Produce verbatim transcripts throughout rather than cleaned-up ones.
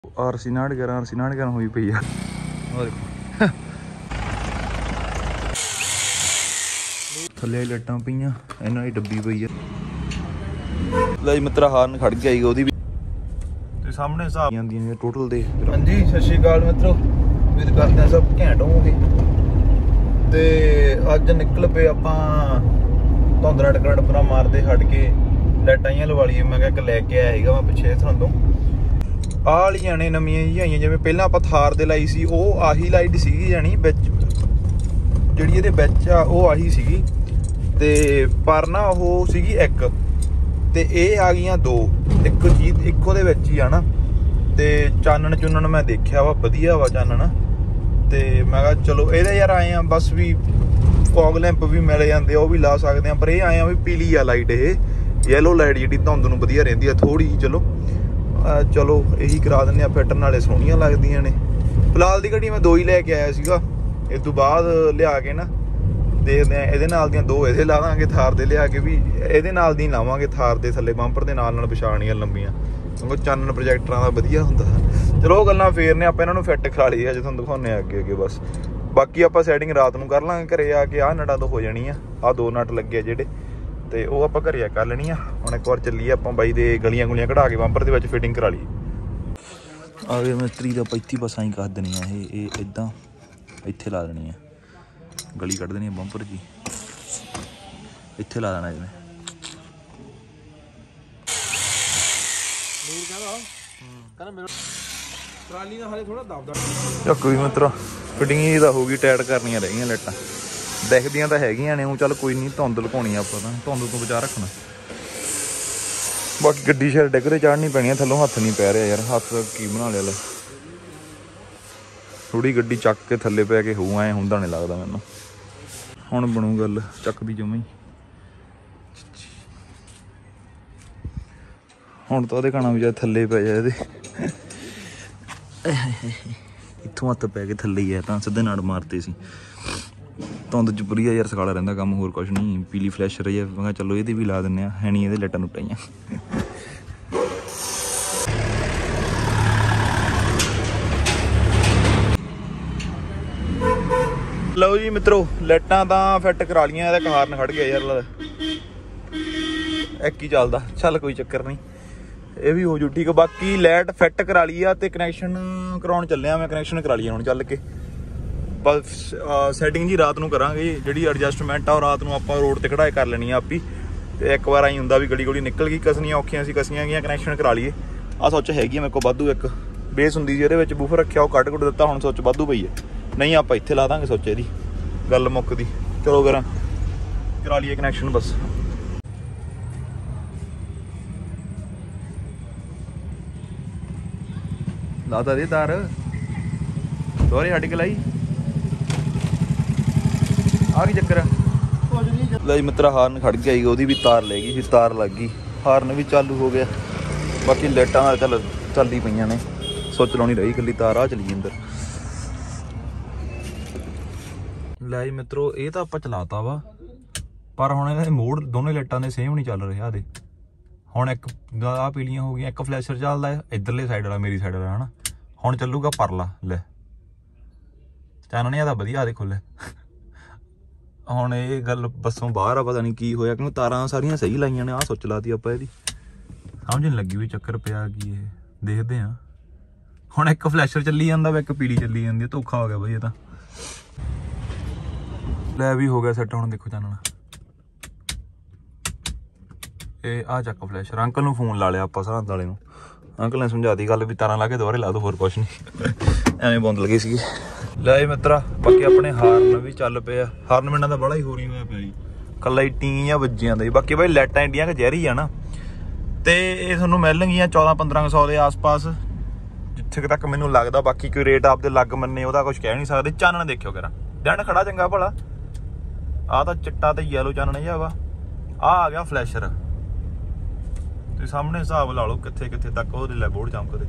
RC नाड़ ग्यारह RC नाड़ ग्यारह हुई पई है। थले लट्टां पईयां इन्हां दी डब्बी पई है। ले मित्रा हारन खड़ गया ही ओदी भी ते सामने हिसाब आंदियां ने टोटल दे। हां जी सत श्री अकाल मित्रो, उम्मीद करते हैं सब घैंट होवोगे ते अज निकल पे आपां धुंदरा टकराट पूरा मारदे हट के लाइटां ही लवा लईए। मैं कहा एक लैके आया सीगा मैं पिछे थरों आ वालियां ने नवीं जी आईयां, जिवें पहलां आपां थार दे लाई सी ओह आही लाइट सीगी जानी विच जिहड़ी इहदे विच आ ओह आही सीगी ते पर ना ओह सीगी एक ते एह आ गईयां दो, एक चीज इक्को दे विच ही आ ना। ते चानण चुनण मैं देखिया वा वधिया वा चानण ते मैं कहा चलो इहदे यार आए आ बस भी फॉग लैंप भी मिल जांदे ओह भी ला सकदे आ, पर एह आए आ भी पीली आ लाइट इह येलो लाइट जिहड़ी धुंद नूं वधिया रहिंदी आ थोड़ी। चलो चलो यही करा दिंदे आ फिट, नाले सोहणियां लगदियां ने। फिलहाल दी घड़ी मैं दो ही लैके आया सीगा, इस तो बाद लिया के ना देखदे आ इहदे नाल दियां दो इहदे ला दांगे, थार दे लिया के भी इहदे नाल दी लावांगे थार दे थल्ले बंपर दे नाल नाल पछाणियां लंबियां, क्योंकि चानण प्रोजैक्टरां दा वधिया हुंदा। चलो ओह गल्लां फेर ने आपां इन्हां नूं फिट करा लईए, अज तुहानूं दिखाउने अगे अगे बस। बाकी आपां सैटिंग रात नूं कर लांगे घरे आके, आ नटां तो हो जानी आ, आ दो नट लगे जिहड़े ते ओह आपां घरे कर लेनी आ। हुण एक बार चलीए आपां बाई दे गलियां गुलियां कढा के बंपर दे विच फिटिंग करा लईए। आ गए मिस्त्री दा पैंती बसां ही कर देनी है ये इदां इत्थे ला देनी है, गली कढ देनी है बंपर जी इत्थे ला देना जिवें चक भी मित्रा फिटिंग ही होगी, टाइट करनियां रह गईयां लाइटां दिखदियां तां हैगियां ने। चल कोई नहीं, धुंद लुकाउणी आपां तां धुंद तो बचा रखना। बाकी गड्डी शायद डिगरे चाढ़नी पैनी है, थल्लों हत्थ नहीं पै रहा यार, हत्थ की बना लिया ले थोड़ी गड्डी चक के थल्ले पै के होऊ, ऐ हुंदा नहीं लगदा मैनूं। हुण बनू गल चक दी जमां ही, हुण तां ओहदे कहना भी थल्ले पै जा इहदे इत्थों हत्थ पै के थल्ले ही है तां सिद्धे नाड़ मारते सी। धुंद च वधिया यार सकाला रहिंदा काम, होर कुछ नहीं। पीली फ्लैश रही है, मैं चलो ये भी ला दिंने है नहीं, ये लाइटां लुटाइयां। लो जी मित्रों लाइटां तां फिट करा लियां, इहदा हारन खड़ गया यार, एक ही चलदा चल कोई चक्कर नहीं, ये भी हो जू ठीक। बाकी लाइट फिट करा ली आ ते कनैक्शन कराउण चलिया मैं, कनैक्शन करा लिया हुण चल के बस। सैटिंग जी रात नूं करांगे, जिहड़ी एडजस्टमेंट आ रात नूं आपां रोड ते कढाए कर लैनी आपी। ते एक बार आई हुंदा भी गली गली निकल गई, कसनियां औखियां सी कसियां गईयां, कनैक्शन करा लीए। आ सुच हैगी मेरे कोल वाधू, एक बेस हुंदी जी इहदे विच बूफर रखिआ, ओह कट कुट दित्ता, हुण सुच वाधू पई है, नहीं आपां इत्थे ला दांगे सुच, इहदी गल मुक्कदी। चलो करा करा लीए कनैक्शन बस। लाता दे तार दोहरे हट के लाई, आ की चक्कर है। लाई मित्रा हारन खड़ गया ही, ओहदी भी तार ले गई, तार लग गई, हारन भी चालू हो गया। बाकी लाइटां चल चल ही पईयां ने, सुच लाउणी रही कल्ली तार आ चली अंदर। लाई मित्रो ये तो आपां चलाता वा, पर हुण इहदे मोड़ दोनों लाइटां दे सेम नहीं चल रहे। आ दे हुण एक आ पीलियां हो गईयां, एक फ्लैशर चलदा है इधरले साइड वाला मेरी साइड वाला है ना, हुण चलूगा परला ले चानणिया दा वधिया देखो ले। हुण ये गल बसों बाहर आ, पता नहीं की होया, क्योंकि तारां सारियां सही लाइयां ने। आ सुच लाती आपां इहदी, समझ नहीं लगी भी चक्कर पिया की ये, देखदे आ। हुण एक फ्लैशर चली जांदा वा, एक पीली चली जांदी, धोखा हो गया बई ये तां। लै भी हो गया सैट, हुण देखो चानण ए आ चक फ्लैशर। अंकल नूं फोन ला लिया आपां सरहंद वाले नूं, अंकल ने समझाती गल भी तारां ला के दोहरे ला दो, होर कुछ नहीं, एवें बौंद लगे सीगे। ले मित्रा बाकी अपने हारन भी चल पे आ, हारन मिन्ना दा बड़ा ही होरी होया पिया जी, कल्ला ही टीं बज्जियां दा। बाकी भाई लाइटां एडियां कि जहरी आ ना, ते ये तुहानूं मिलणगीਆਂ चौदह पंद्रह सौ के आस पास जिथे तक मैनूं लगदा। बाकी कोई रेट आपदे लग मन्ने ओहदा कुछ कह नहीं सकदे। चानण देखियो करा, दिन खड़ा चंगा भला, आ तां चिट्टा ते येलो चानण जिहा वा, आ आ गया फ्लैशर। ते सामने हिसाब ला लो कित्थे कित्थे तक ओहदे लै बोर्ड चमकदे,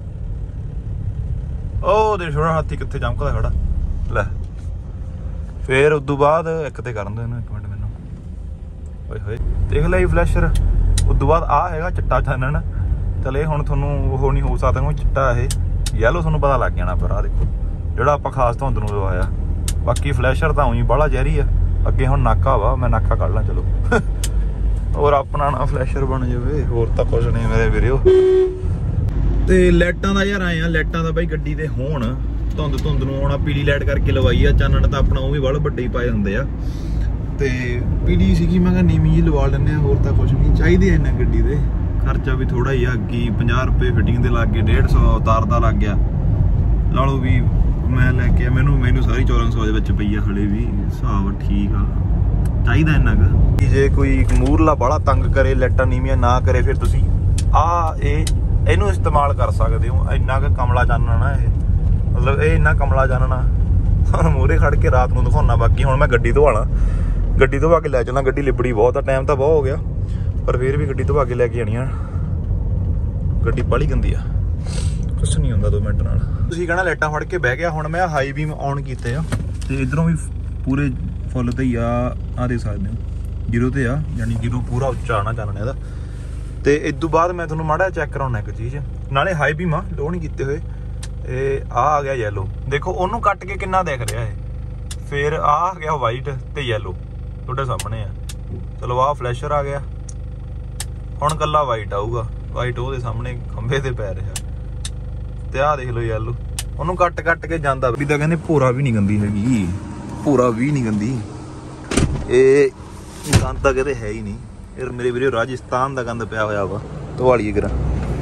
ओह दे छोड़ा हाथी कित्थे चमकदा खड़ा ले। फिर उदों बाद एक ते करन दो इहनूं, एक मिनट मैनूं होए होए देख लै फ्लैशर। उदों बाद आ हैगा चिट्टा चानण, चल ये हुण तुहानूं ओह नहीं हो सकदा चिट्टा ये ਯੈਲੋ ਤੁਹਾਨੂੰ ਪਤਾ ਲੱਗ ਜਾਣਾ। ਪਰ ਆਹ ਦੇਖੋ ਜਿਹੜਾ ਆਪਾਂ ਖਾਸ ਧੁੰਦ ਨੂੰ ਲਵਾਇਆ। ਬਾਕੀ ਫਲੈਸ਼ਰ ਤਾਂ ਉਹੀ ਬਾਹਲਾ ਜ਼ਹਿਰੀ ਆ। ਅੱਗੇ ਹੁਣ ਨਾਕਾ ਵਾ, ਮੈਂ ਨਾਕਾ ਕੱਢ ਲਾਂ ਚਲੋ। ਹੋਰ ਆਪਣਾ ਨਾ ਫਲੈਸ਼ਰ ਬਣ ਜਾਵੇ, ਹੋਰ ਤਾਂ ਕੁਛ ਨਹੀਂ ਮੇਰੇ ਵੀਰਿਓ। ਤੇ ਲਾਈਟਾਂ ਦਾ ਯਾਰ ਆਏ ਆ, ਲਾਈਟਾਂ ਦਾ ਬਾਈ ਗੱਡੀ ਦੇ ਹੋਣ ਧੁੰਦ ਧੁੰਦ ਨੂੰ ਆਉਣਾ। ਪੀਲੀ ਲਾਈਟ ਕਰਕੇ ਲਵਾਈ ਆ, ਚਾਨਣ ਤਾਂ ਆਪਣਾ ਉਹ ਵੀ ਬਾਹਲਾ ਵੱਡੇ ਹੀ ਪਾਏ ਹੁੰਦੇ ਆ। ਤੇ ਪੀਲੀ ਸੀਗੀ, ਮੈਂ ਕਿਹਾ ਨੀਵੀਂ ਜੀ ਲਵਾ ਲੈਂਦੇ ਆ। ਹੋਰ ਤਾਂ ਕੁਛ ਨਹੀਂ ਚਾਹੀਦੀ ਆ ਇਹਨਾਂ ਗੱਡੀ ਦੇ। ਖਰਚਾ ਵੀ ਥੋੜਾ ਹੀ ਆ, ਅੱਗੇ ਪੰਜਾਹ ਰੁਪਏ ਫਿਟਿੰਗ ਦੇ ਲੱਗ ਗਏ, ਡੇਢ ਸੌ ਤਾਰ ਦਾ ਲੱਗ ਗਿਆ। ਲਾ ਲਓ ਵੀ ਮੈਂ ਲੈ ਕੇ ਮੈਨੂੰ ਮੈਨੂੰ ਸਾਰੀ ਚੌਦਾਂ ਸੌ ਦੇ ਵਿੱਚ ਪਈ ਆ। ਹਲੇ ਵੀ ਹਿਸਾਬ ਠੀਕ ਆ, ਚਾਹੀਦਾ ਇੰਨਾ ਕੁ। ਜੇ ਕੋਈ ਮੂਰਲਾ ਬਾਹਲਾ ਤੰਗ ਕਰੇ, ਲਾਈਟਾਂ ਨੀਵੀਆਂ ਨਾ ਕਰੇ, ਫਿਰ ਤੁਸੀਂ ਆ ਇਹ ਇਹਨੂੰ ਇਸਤੇਮਾਲ ਕਰ ਸਕਦੇ ਹੋ। ਇੰਨਾ ਕੁ ਕਮਲਾ ਚਾਨਣਾ ਇਹ, ਮਤਲਬ ਇਹ ਇੰਨਾ ਕਮਲਾ ਚਾਨਣਾ ਮੂਹਰੇ ਖੜ ਕੇ ਰਾਤ ਨੂੰ ਦਿਖਾਉਣਾ। ਬਾਕੀ ਹੁਣ ਮੈਂ ਗੱਡੀ ਧੋਣਾ, ਗੱਡੀ ਧਵਾ ਕੇ ਲੈ ਚੱਲਾਂ। ਗੱਡੀ ਲਿਬੜੀ ਬਹੁਤ ਆ, ਟਾਈਮ ਤਾਂ ਬਹੁਤ ਹੋ ਗਿਆ, ਪਰ ਫਿਰ ਵੀ ਗੱਡੀ ਧਵਾ ਕੇ ਲੈ ਕੇ ਆਣੀ ਆ। ਗੱਡੀ ਬਾਹਲੀ ਗੰਦੀ ਆ, ਕੁਛ ਨਹੀਂ ਹੁੰਦਾ ਦੋ ਮਿੰਟ ਨਾਲ। ਤੁਸੀਂ ਕਹਿਣਾ ਲਾਈਟਾਂ ਫੜ ਕੇ ਬਹਿ ਗਿਆ। ਹੁਣ ਮੈਂ ਹਾਈ ਬੀਮ ਔਨ ਕੀਤੇ ਆ ਤੇ ਇਧਰੋਂ ਵੀ ਪੂਰੇ ਫੁੱਲ ਤੇ ਹੀ ਆ। ਆ ਦੇ ਸਕਦੇ ਹੋ ਜ਼ੀਰੋ ਤੇ ਆ, ਯਾਨੀ ਜ਼ੀਰੋ ਪੂਰਾ ਉੱਚਾ ਆਣਾ ਚਾਨਣੇ ਇਹਦਾ। ਤੇ ਇਸ ਤੋਂ ਬਾਅਦ ਮੈਂ ਤੁਹਾਨੂੰ ਮਾੜਾ ਚੈੱਕ ਕਰਾਉਣਾ ਇੱਕ ਚੀਜ਼, ਨਾਲੇ ਹਾਈ ਬੀਮ ਆ ਲੋ ਨਹੀਂ ਕੀਤੇ ਹੋਏ। ਇਹ ਆ ਆ ਗਿਆ ਯੈਲੋ, ਦੇਖੋ ਉਹਨੂੰ ਕੱਟ ਕੇ ਕਿੰਨਾ ਦਿਖ ਰਿਹਾ ਇਹ। ਫਿਰ ਆ ਆ ਗਿਆ ਵਾਈਟ ਤੇ ਯੈਲੋ ਤੁਹਾਡੇ ਸਾਹਮਣੇ ਆ। ਚਲੋ ਆਹ ਫਲੈਸ਼ਰ ਆ ਗਿਆ, ਹੁਣ ਕੱਲਾ ਵਾਈਟ ਆਊਗਾ। ਵਾਈਟ ਉਹਦੇ ਸਾਹਮਣੇ ਖੰਭੇ ਤੇ ਪੈ ਰਿਹਾ। ਤੇ ਆਹ ਦੇਖ ਲਓ ਯੈਲੋ, ਉਹਨੂੰ ਕੱਟ ਕੱਟ ਕੇ ਜਾਂਦਾ ਵੀ। ਤਾਂ ਕਹਿੰਦੇ ਭੋਰਾ ਵੀ ਨਹੀਂ ਗੰਦੀ ਹੈਗੀ, ਭੋਰਾ ਵੀ ਨਹੀਂ ਗੰਦੀ। ਇਹ ਗੰਦ ਤਾਂ ਕਿਤੇ ਹੈ ਹੀ ਨਹੀਂ ਯਾਰ ਮੇਰੇ ਵੀਰੇ। ਰਾਜਸਥਾਨ ਦਾ ਗੰਦ ਪਿਆ ਹੋਇਆ ਵਾ, ਧਵਾਲੀਏ ਕਰਾ।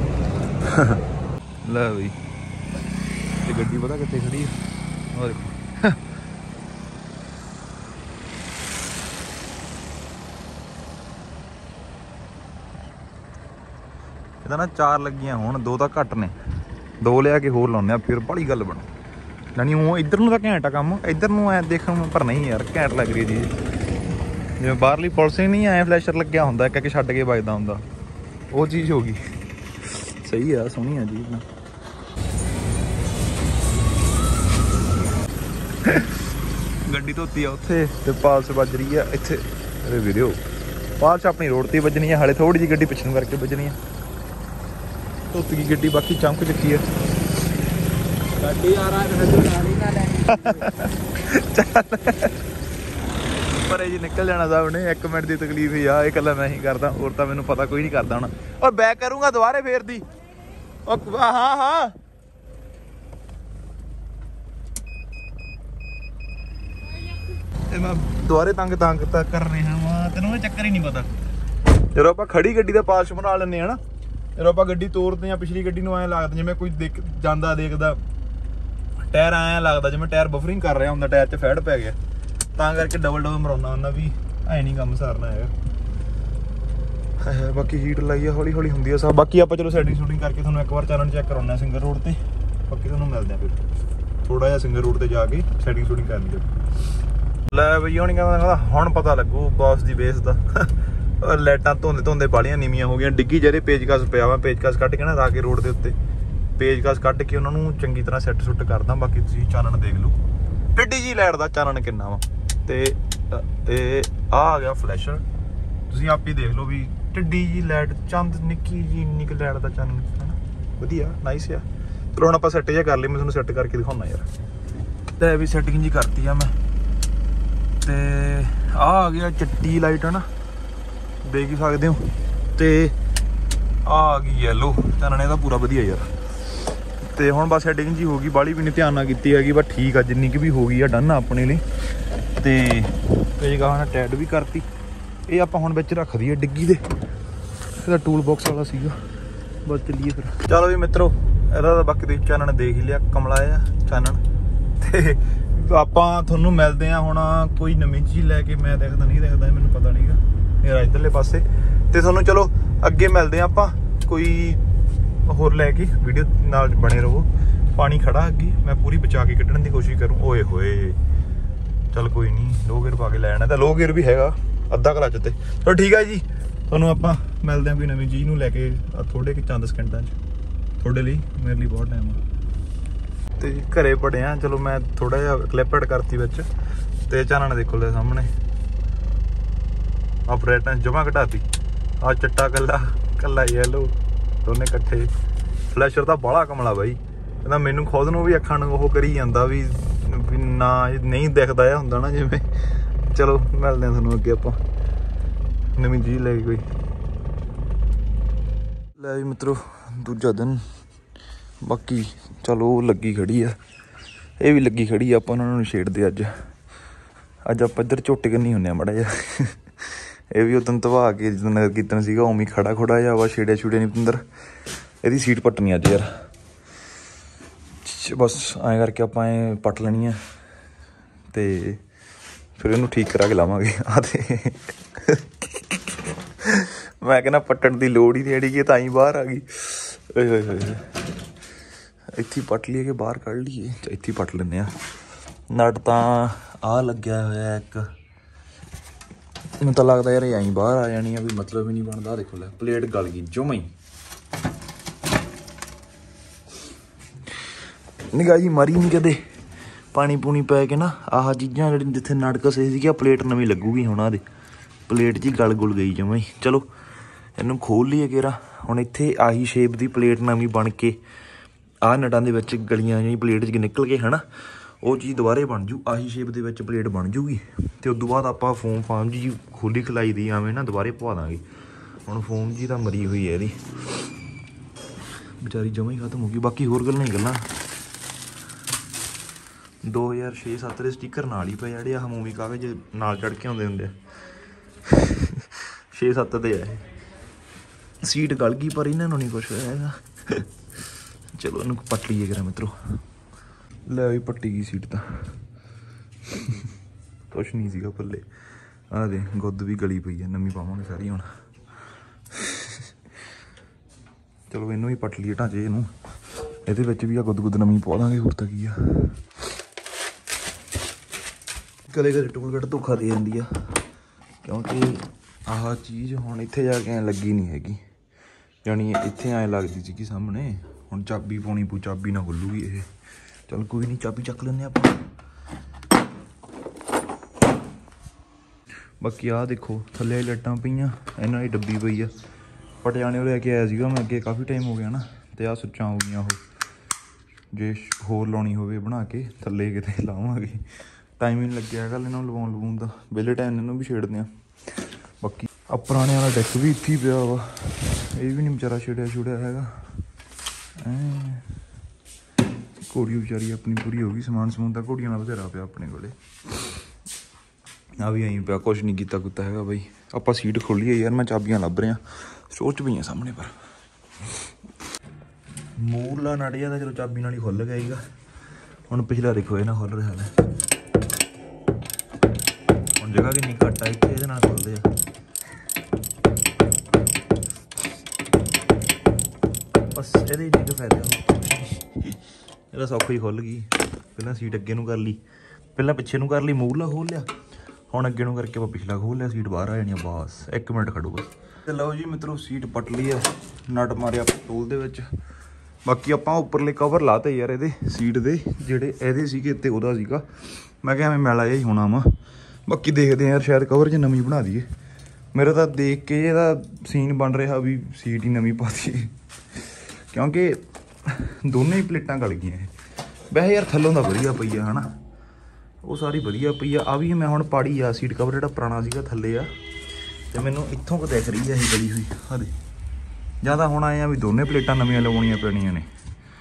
ਲੈ ਬਈ ਤੇ ਗੱਡੀ ਪਤਾ ਕਿੱਥੇ ਖੜੀ ਆ, ਉਹ ਦੇਖੋ। ਇਹਦਾ ਨਾ ਚਾਰ ਲੱਗੀਆਂ ਹੁਣ, ਦੋ ਤਾਂ ਘੱਟ ਨੇ। ਦੋ ਲਿਆ ਕੇ ਹੋਰ ਲਾਉਂਦੇ ਆ, ਫਿਰ ਬੜੀ ਗੱਲ ਬਣ। ਯਾਨੀ ਉਹ ਇੱਧਰ ਨੂੰ ਤਾਂ ਘੈਂਟ ਆ ਕੰਮ, ਇੱਧਰ ਨੂੰ ਐ ਦੇਖਣ ਨੂੰ ਪਰ ਨਹੀਂ ਯਾਰ ਘੈਂਟ ਲੱਗ ਰਹੀ ਜੀ। ਜਿਵੇਂ ਬਾਹਰਲੀ ਪੁਲਿਸ ਹੀ ਨਹੀਂ ਐ ਫਲੈਸ਼ਰ ਲੱਗਿਆ ਹੁੰਦਾ, ਇੱਕ ਇੱਕ ਛੱਡ ਕੇ ਵੱਜਦਾ ਹੁੰਦਾ, ਉਹ ਚੀਜ਼ ਹੋ ਗਈ। ਸਹੀ ਆ, ਸੋਹਣੀ ਆ ਜੀ। ਗੱਡੀ ਧੋਤੀ ਆ ਉੱਥੇ ਤੇ ਪਾਲਸ ਵੱਜ ਰਹੀ ਆ ਇੱਥੇ। ਅਰੇ ਵੀਡੀਓ ਪਾਲਸ ਆਪਣੀ ਰੋਡ ਤੇ ਵੱਜਣੀ ਆ, ਹਾਲੇ ਥੋੜੀ ਜਿਹੀ ਗੱਡੀ ਪਿੱਛੇ ਨੂੰ ਕਰਕੇ ਵੱਜਣੀ ਆ। ਧੋਤੀ ਗਈ ਗੱਡੀ, ਬਾਕੀ ਚਮਕ ਚੱਕੀ ਆ ਗੱਡੀ। ਆ ਪਰ ਇਹ ਜੀ ਨਿਕਲ ਜਾਣਾ ਸਭ ਨੇ। ਇੱਕ ਮਿੰਟ ਦੀ ਤਕਲੀਫ ਹੀ ਆ, ਇਹ ਇਕੱਲਾ ਮੈਂ ਹੀ ਕਰਦਾ, ਹੋਰ ਤਾਂ ਮੈਨੂੰ ਪਤਾ ਕੋਈ ਨਹੀਂ ਕਰਦਾ ਹੁਣ। ਉਹ ਬੈਕ ਕਰੂੰਗਾ ਦੁਬਾਰੇ ਫੇਰ ਦੀ। ਉਹ ਹਾਂ ਹਾਂ ਇਹ ਮੈਂ ਦੁਬਾਰੇ ਤੰਗ ਤੰਗ ਤਾਂ ਕਰ ਰਿਹਾ ਵਾ, ਤੈਨੂੰ ਇਹ ਚੱਕਰ ਹੀ ਨਹੀਂ ਪਤਾ। ਜਦੋਂ ਆਪਾਂ ਖੜੀ ਗੱਡੀ ਦਾ ਪਾਲਸ਼ ਬਣਾ ਲੈਂਦੇ ਆ ਨਾ, ਜਦੋਂ ਆਪਾਂ ਗੱਡੀ ਤੋਰਦੇ ਆ, ਪਿਛਲੀ ਗੱਡੀ ਨੂੰ ਐਂ ਲੱਗਦਾ ਜਿਵੇਂ ਕੋਈ ਦੇਖ ਜਾਂਦਾ ਦੇਖਦਾ ਟਾਇਰ ਐਂ ਲੱਗਦਾ ਜਿਵੇਂ ਟਾਇਰ ਬਫਰਿੰਗ ਕਰ ਰਿਹਾ ਹੁੰਦਾ, ਟਾਇਰ 'ਚ ਫੈੜ ਪੈ ਗਿਆ। ਤਾਂ ਕਰਕੇ ਡਬਲ ਡਬਲ ਮਰਾਉਣਾ ਹੁੰਦਾ ਵੀ ਐ ਨਹੀਂ ਕੰਮ ਸਾਰਨਾ ਹੈਗਾ। ਬਾਕੀ ਹੀਟ ਲਾਈ ਆ, ਹੌਲੀ ਹੌਲੀ ਹੁੰਦੀ ਆ ਸਭ। ਬਾਕੀ ਆਪਾਂ ਚਲੋ ਸੈਟਿੰਗ ਸ਼ੂਟਿੰਗ ਕਰਕੇ ਤੁਹਾਨੂੰ ਇੱਕ ਵਾਰ ਚਾਨਣ ਚੈੱਕ ਕਰਾਉਣਾ ਸਿੰਗਲ ਰੋਡ ਤੇ। ਬਾਕੀ ਤੁਹਾਨੂੰ ਮਿਲਦੇ ਆ ਫਿਰ ਥੋੜਾ ਜਿਹਾ ਸਿੰਗਲ ਰੋਡ ਤੇ ਜਾ ਕੇ ਸੈਟਿੰਗ ਸ਼ੂਟਿੰਗ ਕਰ ਲਈਏ। ਲੈ ਬਈ ਹੁਣ ਕਹਿੰਦਾ ਹੁਣ ਪਤਾ ਲੱਗੂ ਬੌਸ ਦੀ ਬੇਸ ਦਾ। ਲਾਈਟਾਂ ਧੁੰਦੇ ਧੁੰਦੇ ਬਾਲੀਆਂ ਨੀਵੀਆਂ ਹੋ ਗਈਆਂ। ਡਿੱਗੀ ਜਿਹੜੇ ਪੇਚਕਸ ਪਿਆ ਵਾ, ਪੇਚਕਸ ਕੱਢ ਕੇ ਨਾ ਲਾ ਕੇ ਰੋਡ ਦੇ ਉੱਤੇ, ਪੇਚਕਸ ਕੱਢ ਕੇ ਉਹਨਾਂ ਨੂੰ ਚੰਗੀ ਤਰ੍ਹਾਂ ਸੈੱਟ ਸੁੱਟ ਕਰਦਾ। ਬਾਕੀ ਤੁਸੀਂ ਚਾਨਣ ਦੇਖ ਲਓ, ਟਿੱਡੀ ਜੀ ਲਾਈਟ ਦਾ ਚਾਨਣ ਕਿੰਨਾ ਵਾ। ਤੇ ਤੇ ਆ ਆ ਗਿਆ ਫਲੈਸ਼ਰ, ਤੁਸੀਂ ਆਪ ਹੀ ਦੇਖ ਲਓ ਵੀ ਟਿੱਡੀ ਜੀ ਲਾਈਟ, ਚੰਦ ਨਿੱਕੀ ਜੀ ਇੰਨੀ ਕੁ ਲਾਈਟ ਦਾ ਚਾਨਣ ਵਧੀਆ ਨਾਈਸ ਆ। ਚਲੋ ਹੁਣ ਆਪਾਂ ਸੈੱਟ ਜਿਹਾ ਕਰ ਲਈ, ਮੈਂ ਤੁਹਾਨੂੰ ਸੈੱਟ ਕਰਕੇ ਦਿਖਾਉਣਾ ਯਾਰ। ਤੇ ਵੀ ਸੈਟਿੰਗ ਜੀ ਕਰਤੀ ਆ ਮੈਂ। ਤੇ ਆ ਆ ਗਿਆ ਚਿੱਟੀ ਲਾਈਟ ਹੈ ਨਾ, ਦੇਖ ਹੀ ਸਕਦੇ ਹੋ। ਤੇ ਆ ਆ ਗਈ ਯੈਲੋ, ਚਾਨਣੇ ਦਾ ਪੂਰਾ ਵਧੀਆ ਯਾਰ। ਤੇ ਹੁਣ ਬਸ ਸੈਟਿੰਗ ਜੀ ਹੋ ਗਈ, ਬਾਹਲੀ ਵੀ ਨਹੀਂ ਧਿਆਨ ਨਾਲ ਕੀਤੀ ਹੈਗੀ, ਬਸ ਠੀਕ ਆ ਜਿੰਨੀ ਕੁ ਵੀ ਹੋ ਗਈ ਆ, ਡਨ ਆ ਆਪਣੇ ਲਈ। ਤੇ ਇਹ ਗਾਹਾਂ ਟੈਡ ਵੀ ਕਰਤੀ। ਇਹ ਆਪਾਂ ਹੁਣ ਵਿੱਚ ਰੱਖ ਦਈਏ ਡਿੱਗੀ ਦੇ, ਇਹਦਾ ਟੂਲ ਬਾਕਸ ਵਾਲਾ ਸੀਗਾ। ਬਸ ਚੱਲੀਏ ਫਿਰ। ਚਲੋ ਵੀ ਮਿੱਤਰੋ, ਇਹਦਾ ਤਾਂ ਬਾਕੀ ਤੁਸੀਂ ਚਾਨਣ ਦੇਖ ਹੀ ਲਿਆ, ਕਮਲਾ ਆ ਚਾਨਣ। ਤੇ ਆਪਾਂ ਤੁਹਾਨੂੰ ਮਿਲਦੇ ਆ ਹੁਣ ਕੋਈ ਨਵੀਂ ਚੀਜ਼ ਲੈ ਕੇ। ਮੈਂ ਦੇਖਦਾ ਨਹੀਂ ਦੇਖਦਾ ਮੈਨੂੰ ਪਤਾ ਨਹੀਂਗਾ ਮੇਰਾ ਇੱਧਰਲੇ ਪਾਸੇ। ਤੇ ਤੁਹਾਨੂੰ ਚਲੋ ਅੱਗੇ ਮਿਲਦੇ ਆ ਆਪਾਂ ਕੋਈ ਹੋਰ ਲੈ ਕੇ, ਵੀਡੀਓ ਨਾਲ ਬਣੇ ਰਹੋ। ਪਾਣੀ ਖੜਾ ਅੱਗੇ, ਮੈਂ ਪੂਰੀ ਬਚਾ ਕੇ ਕੱਢਣ ਦੀ ਕੋਸ਼ਿਸ਼ ਕਰੂੰ। ਓਏ ਹੋਏ ਚੱਲ ਕੋਈ ਨਹੀਂ, ਲੋ ਗੇਅਰ ਪਾ ਕੇ ਲੈ ਆਣਾ। ਤਾਂ ਲੋ ਗੇਅਰ ਵੀ ਹੈਗਾ ਅੱਧਾ ਕਲੱਚ ਤੇ। ਚਲੋ ਠੀਕ ਹੈ ਜੀ, ਤੁਹਾਨੂੰ ਆਪਾਂ ਮਿਲਦੇ ਹਾਂ ਕੋਈ ਨਵੀਂ ਚੀਜ਼ ਨੂੰ ਲੈ ਕੇ ਥੋੜੇ ਕਿ ਚੰਦ ਸਕਿੰਟਾਂ 'ਚ। ਤੁਹਾਡੇ ਲਈ, ਮੇਰੇ ਲਈ ਬਹੁਤ ਟਾਈਮ ਆ। ਤੇ ਘਰੇ ਪੜਿਆ, ਚਲੋ ਮੈਂ ਥੋੜਾ ਜਿਹਾ ਕਲਿੱਪ ਐਡ ਕਰਤੀ ਵਿੱਚ। ਤੇ ਚਾਨਣ ਦੇਖੋ ਲੈ ਸਾਹਮਣੇ, ਆ ਬ੍ਰਾਈਟਨੈਸ ਜਮਾ ਘਟਾਤੀ। ਆ ਚਿੱਟਾ ਕੱਲਾ ਕੱਲਾ ਯੈਲੋ ਦੋਨੇ ਇਕੱਠੇ। ਫਲੈਸ਼ਰ ਤਾਂ ਬਾਹਲਾ ਕਮਲਾ ਬਾਈ, ਕਹਿੰਦਾ ਮੈਨੂੰ ਖੁਦ ਨੂੰ ਵੀ ਅੱਖਾਂ ਨੂੰ ਉਹ ਕਰੀ ਜਾਂਦਾ ਵੀ ਨਾ ਨਹੀਂ ਦਿਖਦਾ ਆ ਹੁੰਦਾ ਨਾ ਜਿਵੇਂ। ਚਲੋ ਮਿਲਦੇ ਹਾਂ ਤੁਹਾਨੂੰ ਅੱਗੇ ਆਪਾਂ ਨਵੀਂ ਚੀਜ਼ ਲੈ ਕੇ ਕੋਈ। ਲੈ ਵੀ ਮਿੱਤਰੋ ਦੂਜਾ ਦਿਨ, ਬਾਕੀ ਚਲੋ ਉਹ ਲੱਗੀ ਖੜੀ ਆ, ਇਹ ਵੀ ਲੱਗੀ ਖੜੀ ਆ, ਆਪਾਂ ਉਹਨਾਂ ਨੂੰ ਛੇੜਦੇ ਅੱਜ। ਅੱਜ ਆਪਾਂ ਇੱਧਰ ਝੋਟੇ ਕੰਨੀ ਹੁੰਦੇ ਹਾਂ ਮਾੜਾ ਜਿਹਾ। ਇਹ ਵੀ ਉਦੋਂ ਧਵਾ ਕੇ ਜਦੋਂ ਨਗਰ ਕੀਰਤਨ ਸੀਗਾ ਉਵੇਂ ਖੜਾ ਖੜਾ ਜਿਹਾ ਵਾ, ਛੇੜਿਆ ਛੁੜਿਆ ਨਹੀਂ ਪਤੰਦਰ। ਇਹਦੀ ਸੀਟ ਪੱਟਣੀ ਅੱਜ ਯਾਰ, ਬਸ ਐਂ ਕਰਕੇ ਆਪਾਂ ਐਂ ਪੱਟ ਲੈਣੀ ਆ ਅਤੇ ਫਿਰ ਇਹਨੂੰ ਠੀਕ ਕਰਾ ਕੇ ਲਾਵਾਂਗੇ। ਆ ਤੇ ਮੈਂ ਕਹਿੰਦਾ ਪੱਟਣ ਦੀ ਲੋੜ ਹੀ ਨਹੀਂ ਅੜੀ ਕਿ ਤਾਂ ਹੀ ਬਾਹਰ ਆ ਗਈ। ਓਏ ਹੋਏ ਹੋਏ ਇੱਥੇ ਪੱਟ ਲਈਏ ਕਿ ਬਾਹਰ ਕੱਢ ਲਈਏ? ਇੱਥੇ ਪੱਟ ਲੈਂਦੇ ਹਾਂ। ਨਟ ਤਾਂ ਆਹ ਲੱਗਿਆ ਹੋਇਆ ਇੱਕ, ਮੈਨੂੰ ਤਾਂ ਲੱਗਦਾ ਯਾਰ ਐਂ ਬਾਹਰ ਆ ਜਾਣੀ ਆ, ਵੀ ਮਤਲਬ ਹੀ ਨਹੀਂ ਬਣਦਾ। ਦੇਖੋ ਲੈ ਪਲੇਟ ਗਲ ਗਈ ਜਮਾਂ ਹੀ, ਨਿਗਾਹ ਜੀ ਮਾਰੀ ਨਹੀਂ ਕਦੇ। ਪਾਣੀ ਪੂਣੀ ਪੈ ਕੇ ਨਾ ਆਹ ਚੀਜ਼ਾਂ ਜਿਹੜੀ ਜਿੱਥੇ ਨਟ ਘਸੇ ਸੀਗੀਆਂ, ਪਲੇਟ ਨਵੀਂ ਲੱਗੂਗੀ ਹੁਣ। ਆਹ ਦੇ ਪਲੇਟ 'ਚ ਹੀ ਗਲ ਗੁਲ ਗਈ ਜਮਾਂ ਹੀ। ਚਲੋ ਇਹਨੂੰ ਖੋਲ ਲਈਏ ਕੇਰਾ। ਹੁਣ ਇੱਥੇ ਆਹੀ ਸ਼ੇਪ ਦੀ ਪਲੇਟ ਨਵੀਂ ਬਣ ਕੇ ਆਹ ਨਟਾਂ ਦੇ ਵਿੱਚ ਗਲੀਆਂ ਜਿਹੀ ਪਲੇਟ 'ਚ ਨਿਕਲ ਕੇ ਹੈ ਨਾ, ਉਹ ਚੀਜ਼ ਦੁਬਾਰੇ ਬਣ ਜੂ। ਆਹੀ ਸ਼ੇਪ ਦੇ ਵਿੱਚ ਪਲੇਟ ਬਣ ਜੂਗੀ ਅਤੇ ਉਦੋਂ ਬਾਅਦ ਆਪਾਂ ਫੋਮ ਫਾਮ ਜੀ ਖੋਲੀ ਖਲਾਈ ਦੀ ਐਵੇਂ ਨਾ ਦੁਬਾਰੇ ਪਵਾ ਦਾਂਗੇ। ਹੁਣ ਫੋਮ ਜੀ ਤਾਂ ਮਰੀ ਹੋਈ ਹੈ ਇਹਦੀ, ਵਿਚਾਰੀ ਜਮਾਂ ਹੀ ਖਤਮ ਹੋ ਗਈ। ਬਾਕੀ ਹੋਰ ਗੱਲਾਂ ਹੀ ਗੱਲਾਂ। ਦੋ ਹਜ਼ਾਰ ਛੇ ਸੱਤ ਦੇ ਸਟੀਕਰ ਨਾਲ ਹੀ ਪਏ, ਜਿਹੜੇ ਆਹ ਮੂਵੀ ਕਾਗਜ਼ ਨਾਲ ਚੜ੍ਹ ਕੇ ਆਉਂਦੇ ਹੁੰਦੇ ਆ। ਛੇ ਸੱਤ ਦੇ ਆ ਇਹ। ਸੀਟ ਗਲ ਗਈ ਪਰ ਇਹਨਾਂ ਨੂੰ ਨਹੀਂ ਕੁਛ ਹੋਇਆ ਹੈਗਾ। ਚਲੋ ਇਹਨੂੰ ਪੱਟ ਲਈਏ ਕਰਾਂ ਮਿੱਤਰੋ। ਲੈ ਵੀ ਪੱਟੀ ਗਈ ਸੀਟ ਤਾਂ, ਕੁਛ ਨਹੀਂ ਸੀਗਾ ਪੱਲੇ। ਆਹ ਦੇ ਗੁੱਦ ਵੀ ਗਲੀ ਪਈ ਆ, ਨਵੀਂ ਪਾਵਾਂਗੇ ਸਾਰੀ ਹੁਣ। ਚਲੋ ਇਹਨੂੰ ਵੀ ਪੱਟ ਲਈਏ ਢਾਂਚੇ ਇਹਨੂੰ, ਇਹਦੇ ਵਿੱਚ ਵੀ ਆ ਗੁੱਦ ਗੁੱਦ ਨਵੀਂ ਪਵਾ ਦਾਂਗੇ। ਹੋਰ ਤਾਂ ਕੀ ਆ, ਕਦੇ ਕਦੇ ਟੂਲ ਕੱਟ ਧੋਖਾ ਦੇ ਜਾਂਦੀ ਆ, ਕਿਉਂਕਿ ਆਹ ਚੀਜ਼ ਹੁਣ ਇੱਥੇ ਜਾ ਕੇ ਐਂ ਲੱਗੀ ਨਹੀਂ ਹੈਗੀ, ਜਾਣੀ ਇੱਥੇ ਐਂ ਲੱਗਦੀ ਸੀਗੀ ਸਾਹਮਣੇ। ਹੁਣ ਚਾਬੀ ਪਾਉਣੀ ਪਊ, ਚਾਬੀ ਨਾ ਖੁੱਲੂਗੀ ਇਹ। ਚੱਲ ਕੋਈ ਨਹੀਂ, ਚਾਬੀ ਚੱਕ ਲੈਂਦੇ ਆਪਾਂ। ਬਾਕੀ ਆਹ ਦੇਖੋ ਥੱਲੇ ਲਾਈਟਾਂ ਪਈਆਂ, ਇਹਨਾਂ ਦੀ ਡੱਬੀ ਪਈ ਆ। ਪਟਿਆਲੇ ਉਹ ਲੈ ਕੇ ਆਇਆ ਸੀਗਾ ਮੈਂ ਅੱਗੇ, ਕਾਫੀ ਟਾਈਮ ਹੋ ਗਿਆ ਨਾ। ਅਤੇ ਆਹ ਸੁੱਚਾਂ ਹੋ ਗਈਆਂ, ਉਹ ਜੇ ਹੋਰ ਲਾਉਣੀ ਹੋਵੇ ਬਣਾ ਕੇ ਥੱਲੇ ਕਿਤੇ ਲਾਵਾਂਗੇ। ਟਾਈਮ ਹੀ ਨਹੀਂ ਲੱਗਿਆ ਹੈਗਾ ਇਹਨਾਂ ਨੂੰ ਲਵਾਉਣ ਲਵਾਉਣ ਦਾ, ਵਿਹਲੇ ਟਾਈਮ ਇਹਨੂੰ ਵੀ ਛੇੜਦੇ ਹਾਂ। ਬਾਕੀ ਆ ਪੁਰਾਣੇ ਵਾਲਾ ਡੈਕ ਵੀ ਇੱਥੇ ਹੀ ਪਿਆ ਵਾ, ਇਹ ਵੀ ਨਹੀਂ ਵਿਚਾਰਾ ਛੇੜਿਆ ਛੁੜਿਆ ਹੈਗਾ। ਘੋੜੀ ਵਿਚਾਰੀ ਆਪਣੀ ਪੂਰੀ ਹੋ ਗਈ, ਸਮਾਨ ਸਮੂਨ ਤਾਂ ਘੋੜੀਆਂ ਨਾਲ ਬਥੇਰਾ ਪਿਆ ਆਪਣੇ ਕੋਲੇ। ਆ ਵੀ ਐਂ ਪਿਆ, ਕੁਛ ਨਹੀਂ ਕੀਤਾ ਕੁੱਤਾ ਹੈਗਾ ਬਾਈ। ਆਪਾਂ ਸੀਟ ਖੋਲੀਏ ਯਾਰ, ਮੈਂ ਚਾਬੀਆਂ ਲੱਭ ਰਿਹਾ ਸਟੋਰ 'ਚ ਪਈਆਂ ਸਾਹਮਣੇ। ਪਰ ਮੂਰਲਾ ਨਟ ਜਿਹਾ ਤਾਂ ਚਲੋ ਚਾਬੀ ਨਾਲ ਹੀ ਖੁੱਲ੍ਹ ਗਿਆ ਸੀਗਾ। ਹੁਣ ਪਿਛਲਾ ਦੇਖੋ ਇਹ ਨਾ ਖੁੱਲ੍ਹ ਰਿਹਾ ਹੈ। ਹੁਣ ਜਗ੍ਹਾ ਕਿੰਨੀ ਘੱਟ ਆ ਇੱਥੇ, ਇਹਦੇ ਨਾਲ ਖੁੱਲ੍ਹਦੇ ਆ। ਬਸ ਇਹਦੇ ਇੰਨੇ ਕੁ ਫਾਇਦਾ, ਇਹਦਾ ਸੌਖਾ ਹੀ ਖੁੱਲ੍ਹ ਗਈ। ਪਹਿਲਾਂ ਸੀਟ ਅੱਗੇ ਨੂੰ ਕਰ ਲਈ, ਪਹਿਲਾਂ ਪਿੱਛੇ ਨੂੰ ਕਰ ਲਈ, ਮੂਹਰਲਾ ਖੋਲ੍ਹ ਲਿਆ। ਹੁਣ ਅੱਗੇ ਨੂੰ ਕਰਕੇ ਆਪਾਂ ਪਿਛਲਾ ਖੋਲ੍ਹ ਲਿਆ, ਸੀਟ ਬਾਹਰ ਆ ਜਾਣੀ ਆ। ਬਸ ਇੱਕ ਮਿੰਟ ਖੜੋ ਬਸ। ਤੇ ਲਓ ਜੀ ਮਿੱਤਰੋ, ਸੀਟ ਪੱਟ ਲਈ ਆ, ਨਟ ਮਾਰਿਆ ਟੂਲ ਦੇ ਵਿੱਚ। ਬਾਕੀ ਆਪਾਂ ਉੱਪਰਲੇ ਕਵਰ ਲਾਤੇ ਯਾਰ ਇਹਦੇ ਸੀਟ ਦੇ, ਜਿਹੜੇ ਇਹਦੇ ਸੀਗੇ ਅਤੇ ਉਹਦਾ ਸੀਗਾ। ਮੈਂ ਕਿਹਾ ਐਵੇਂ ਮੈਲਾ ਜਿਹਾ ਹੀ ਹੋਣਾ ਵਾ। ਬਾਕੀ ਦੇਖਦੇ ਹਾਂ ਯਾਰ, ਸ਼ਾਇਦ ਕਵਰ 'ਚ ਨਵੀਂ ਬਣਾ ਦਈਏ। ਮੇਰਾ ਤਾਂ ਦੇਖ ਕੇ ਇਹਦਾ ਸੀਨ ਬਣ ਰਿਹਾ ਵੀ ਸੀਟ ਹੀ ਨਵੀਂ ਪਾ ਦਈਏ, ਕਿਉਂਕਿ ਦੋਨੇ ਹੀ ਪਲੇਟਾਂ ਗਲ ਗਈਆਂ ਇਹ। ਵੈਸੇ ਯਾਰ ਥੱਲੋਂ ਦਾ ਵਧੀਆ ਪਈ ਆ ਹੈ ਨਾ, ਉਹ ਸਾਰੀ ਵਧੀਆ ਪਈ ਆ। ਆ ਵੀ ਮੈਂ ਹੁਣ ਪਾੜੀ ਆ ਸੀਟ ਕਵਰ, ਜਿਹੜਾ ਪੁਰਾਣਾ ਸੀਗਾ ਥੱਲੇ ਆ, ਅਤੇ ਮੈਨੂੰ ਇੱਥੋਂ ਕੁ ਦਿਖ ਰਹੀ ਆ ਇਹ ਗਲੀ ਹੋਈ। ਹਾਂ ਜਾਂ ਤਾਂ ਹੁਣ ਆਏ ਆ ਵੀ ਦੋਨੇ ਪਲੇਟਾਂ ਨਵੀਆਂ ਲਵਾਉਣੀਆਂ ਪੈਣੀਆਂ ਨੇ,